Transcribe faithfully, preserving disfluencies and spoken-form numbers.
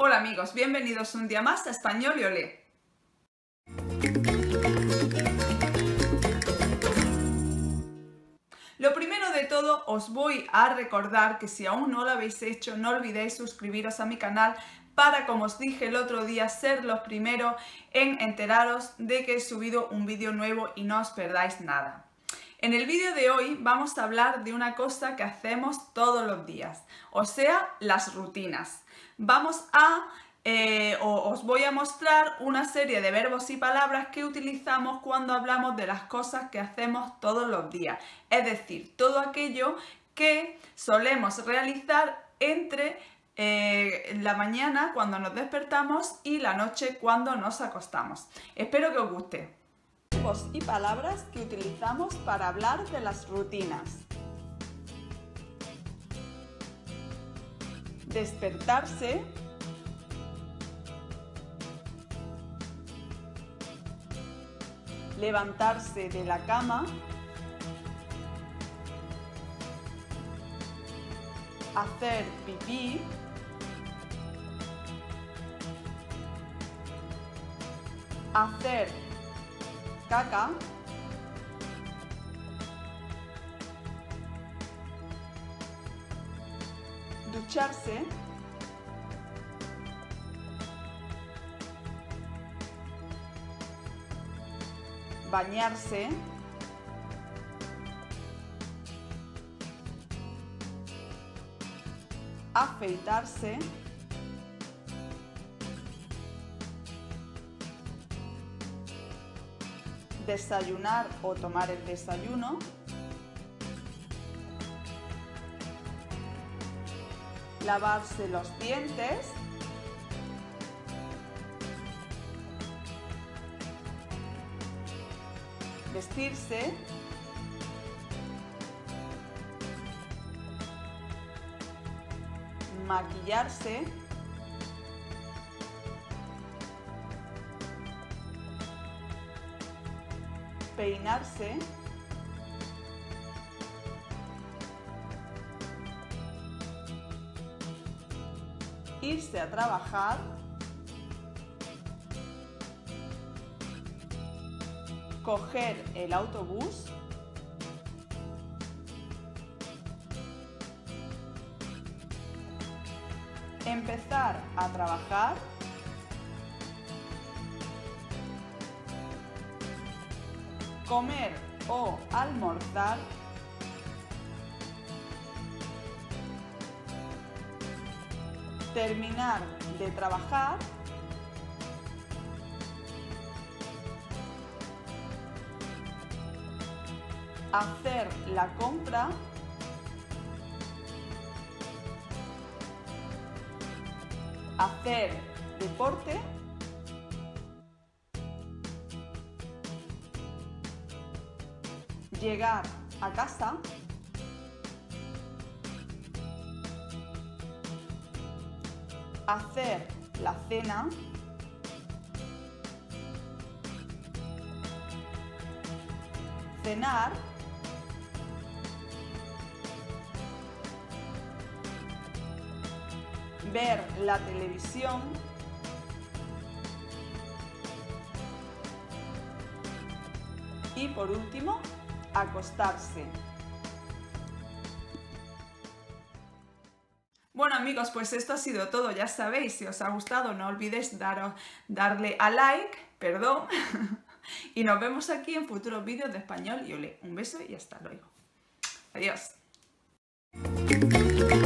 Hola amigos, bienvenidos un día más a Español y Olé. Lo primero de todo, os voy a recordar que si aún no lo habéis hecho, no olvidéis suscribiros a mi canal para, como os dije el otro día, ser los primeros en enteraros de que he subido un vídeo nuevo y no os perdáis nada. En el vídeo de hoy vamos a hablar de una cosa que hacemos todos los días, o sea, las rutinas. Vamos a, eh, o os voy a mostrar una serie de verbos y palabras que utilizamos cuando hablamos de las cosas que hacemos todos los días. Es decir, todo aquello que solemos realizar entre eh, la mañana cuando nos despertamos y la noche cuando nos acostamos. Espero que os guste. Verbos y palabras que utilizamos para hablar de las rutinas. Despertarse, levantarse de la cama, hacer pipí, hacer caca, ducharse, bañarse, afeitarse, desayunar o tomar el desayuno, lavarse los dientes, vestirse, maquillarse, peinarse, irse a trabajar, coger el autobús, empezar a trabajar, comer o almorzar, terminar de trabajar, hacer la compra, hacer deporte, llegar a casa, hacer la cena, cenar, ver la televisión, y por último, acostarse. Bueno amigos, pues esto ha sido todo, ya sabéis, si os ha gustado no olvidéis daros, darle a like, perdón, y nos vemos aquí en futuros vídeos de Español y Olé. Un beso y hasta luego. Adiós.